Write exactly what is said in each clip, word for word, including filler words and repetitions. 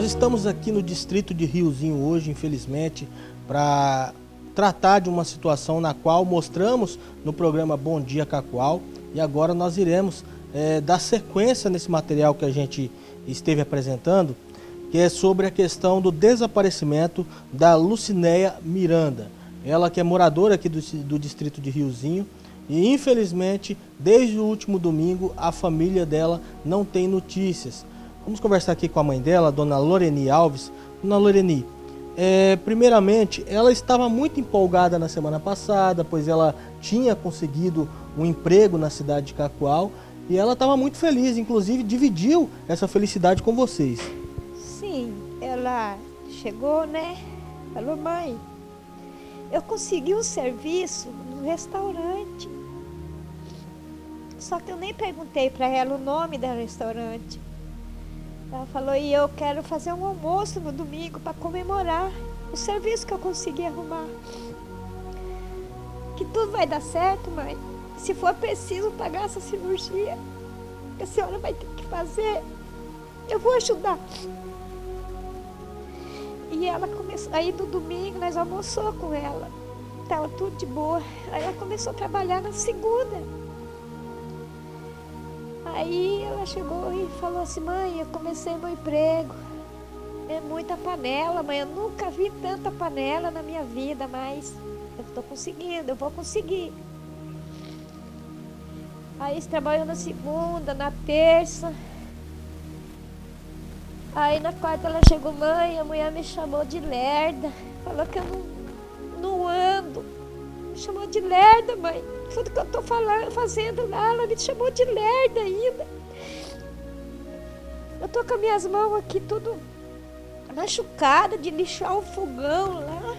estamos aqui no distrito de Riozinho hoje, infelizmente, para tratar de uma situação na qual mostramos no programa Bom Dia Cacoal, e agora nós iremos é, dar sequência nesse material que a gente esteve apresentando, que é sobre a questão do desaparecimento da Lucinéia Miranda. Ela que é moradora aqui do, do distrito de Riozinho, e infelizmente, desde o último domingo, a família dela não tem notícias. Vamos conversar aqui com a mãe dela, a dona Loreni Alves. Dona Loreni, é, primeiramente, ela estava muito empolgada na semana passada, pois ela tinha conseguido um emprego na cidade de Cacoal, e ela estava muito feliz, inclusive dividiu essa felicidade com vocês. Sim, ela chegou, né? Falou, mãe, eu consegui um serviço no restaurante. Só que eu nem perguntei para ela o nome do restaurante. Ela falou, e eu quero fazer um almoço no domingo para comemorar o serviço que eu consegui arrumar. Que tudo vai dar certo, mãe. Se for preciso pagar essa cirurgia que a senhora vai ter que fazer, eu vou ajudar. E ela começou, aí no domingo nós almoçou com ela. Estava tudo de boa. Aí ela começou a trabalhar na segunda. Aí ela chegou e falou assim, mãe, eu comecei meu emprego. É muita panela, mãe. Eu nunca vi tanta panela na minha vida, mas eu estou conseguindo, eu vou conseguir. Aí trabalhou na segunda, na terça. Aí na quarta ela chegou, mãe, a mulher me chamou de lerda. Falou que eu não, não ando. Me chamou de lerda, mãe. Tudo que eu tô falando, fazendo lá, ela me chamou de lerda ainda. Eu tô com as minhas mãos aqui tudo machucada de lixar o fogão lá.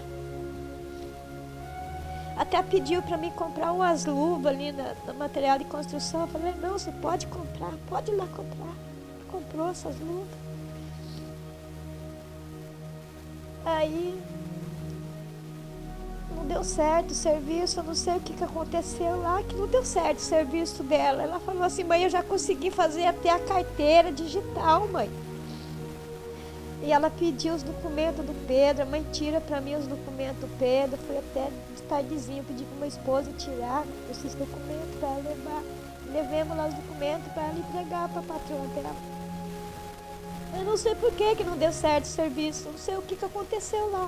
Até pediu para mim comprar umas luvas ali na, no material de construção. Eu falei, não, você pode comprar, pode ir lá comprar. Comprou essas luvas. Aí não deu certo o serviço, eu não sei o que, que aconteceu lá, que não deu certo o serviço dela. Ela falou assim, mãe, eu já consegui fazer até a carteira digital, mãe. E ela pediu os documentos do Pedro, a mãe tira para mim os documentos do Pedro. Fui até de tardezinho, pedi para minha esposa tirar esses documentos para ela levar. Levemos lá os documentos para ela entregar para a patroa dela. Eu não sei por que, que não deu certo o serviço, não sei o que, que aconteceu lá.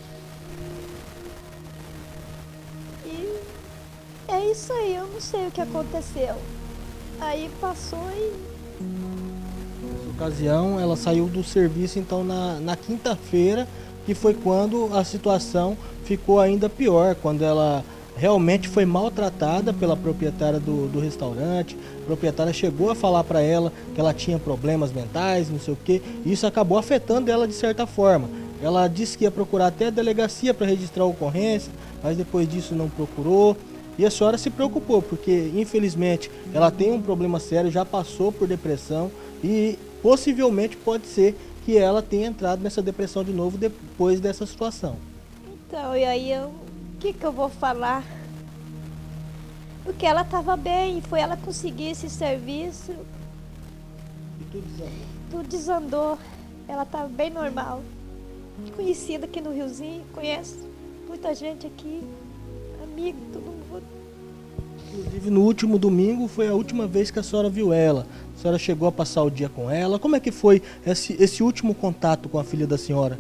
E é isso aí, eu não sei o que aconteceu. Aí passou e... Nessa ocasião, ela saiu do serviço então na, na quinta-feira, que foi quando a situação ficou ainda pior, quando ela realmente foi maltratada pela proprietária do, do restaurante. A proprietária chegou a falar para ela que ela tinha problemas mentais, não sei o que, e isso acabou afetando ela de certa forma. Ela disse que ia procurar até a delegacia para registrar a ocorrência, mas depois disso não procurou. E a senhora se preocupou, porque infelizmente ela tem um problema sério, já passou por depressão e possivelmente pode ser que ela tenha entrado nessa depressão de novo depois dessa situação. Então, e aí eu... o que, que eu vou falar? Porque ela estava bem, foi ela conseguir esse serviço. E tudo desandou. Tudo desandou. Ela estava bem normal. Conhecida aqui no Riozinho, conhece muita gente aqui, amigo, todo mundo. Inclusive no último domingo foi a última vez que a senhora viu ela. A senhora chegou a passar o dia com ela. Como é que foi esse, esse último contato com a filha da senhora?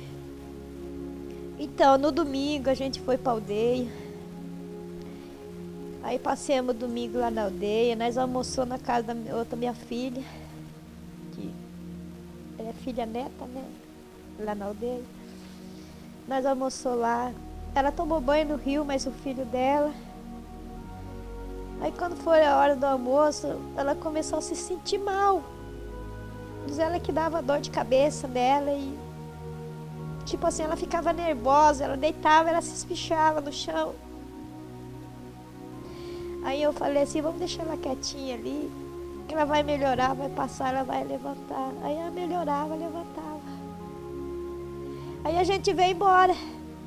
Então, no domingo a gente foi para a aldeia. Aí passamos o domingo lá na aldeia. Nós almoçamos na casa da minha, outra minha filha, que é filha neta, né? Lá na aldeia. Nós almoçamos lá. Ela tomou banho no rio, mas o filho dela. Aí quando foi a hora do almoço, ela começou a se sentir mal. Diz ela que dava dor de cabeça nela e... tipo assim, ela ficava nervosa, ela deitava, ela se espichava no chão. Aí eu falei assim, vamos deixar ela quietinha ali, que ela vai melhorar, vai passar, ela vai levantar. Aí ela melhorava, levantava. Aí a gente veio embora.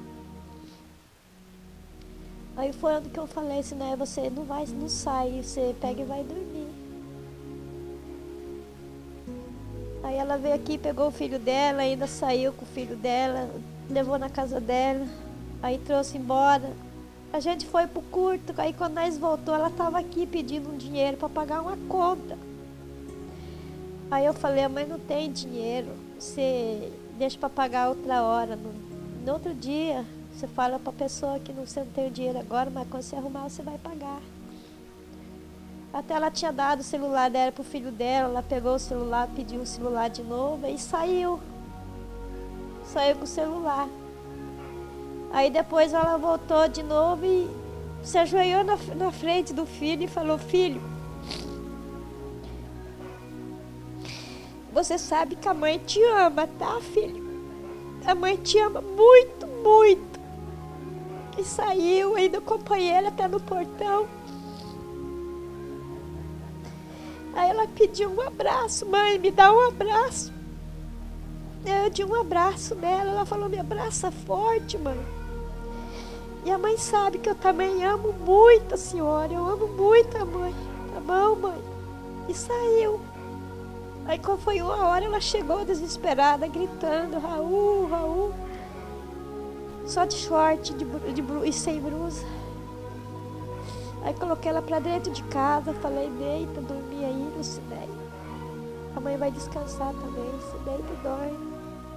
Aí foi onde que eu falei assim, né, você não vai, não sai, você pega e vai dormir. Aí ela veio aqui, pegou o filho dela, ainda saiu com o filho dela, levou na casa dela, aí trouxe embora. A gente foi pro culto, aí quando nós voltou, ela estava aqui pedindo um dinheiro para pagar uma conta. Aí eu falei, a mãe não tem dinheiro, você deixa para pagar outra hora. No, no outro dia, você fala para a pessoa que não, você não tem o dinheiro agora, mas quando você arrumar, você vai pagar. Até ela tinha dado o celular dela pro filho dela, ela pegou o celular, pediu o celular de novo e saiu. Saiu com o celular. Aí depois ela voltou de novo e se ajoelhou na, na frente do filho e falou, filho, você sabe que a mãe te ama, tá, filho? A mãe te ama muito, muito. E saiu, ainda acompanhei ela até no portão. Aí ela pediu um abraço, mãe, me dá um abraço. Eu dei um abraço nela, ela falou, me abraça forte, mãe. E a mãe sabe que eu também amo muito a senhora, eu amo muito a mãe, tá bom, mãe? E saiu. Aí quando foi uma hora, ela chegou desesperada, gritando, Raul, Raul. Só de short de, de, e sem blusa. Aí coloquei ela pra dentro de casa, falei, deita, dormi aí, Lucinéia. A mãe vai descansar também, se deita e dorme.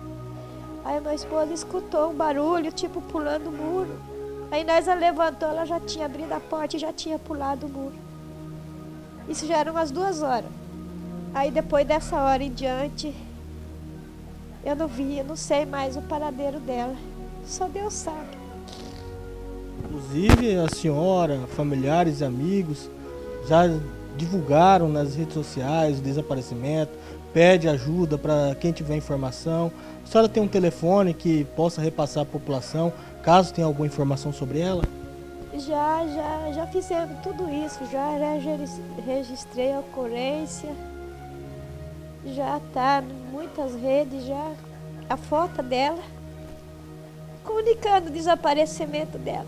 Aí minha esposa escutou um barulho, tipo pulando o muro. Aí nós a levantou, ela já tinha abrido a porta e já tinha pulado o muro. Isso já eram umas duas horas. Aí depois dessa hora em diante, eu não vi, eu não sei mais o paradeiro dela. Só Deus sabe. Inclusive a senhora, familiares e amigos já divulgaram nas redes sociais o desaparecimento, pede ajuda para quem tiver informação. A senhora tem um telefone que possa repassar à população, caso tenha alguma informação sobre ela? Já, já, já fizemos tudo isso, já registrei a ocorrência, já está em muitas redes, já a foto dela, comunicando o desaparecimento dela.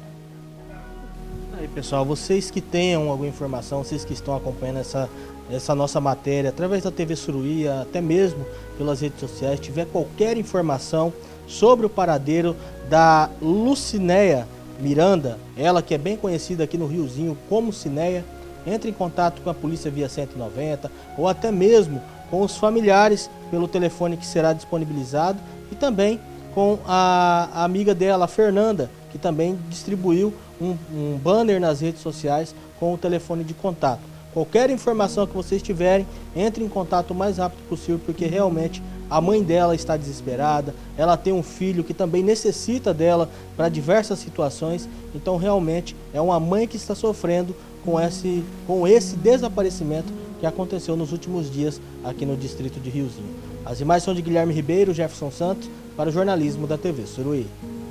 Aí pessoal, vocês que tenham alguma informação, vocês que estão acompanhando essa, essa nossa matéria através da T V Suruí, até mesmo pelas redes sociais, tiver qualquer informação sobre o paradeiro da Lucinéia Miranda, ela que é bem conhecida aqui no Riozinho como Cinéia, entre em contato com a polícia via cento e noventa ou até mesmo com os familiares pelo telefone que será disponibilizado e também com a, a amiga dela, a Fernanda, que também distribuiu um, um banner nas redes sociais com o telefone de contato. Qualquer informação que vocês tiverem, entre em contato o mais rápido possível, porque realmente a mãe dela está desesperada, ela tem um filho que também necessita dela para diversas situações, então realmente é uma mãe que está sofrendo com esse, com esse desaparecimento que aconteceu nos últimos dias aqui no distrito de Riozinho. As imagens são de Guilherme Ribeiro, Jefferson Santos, para o jornalismo da T V Suruí.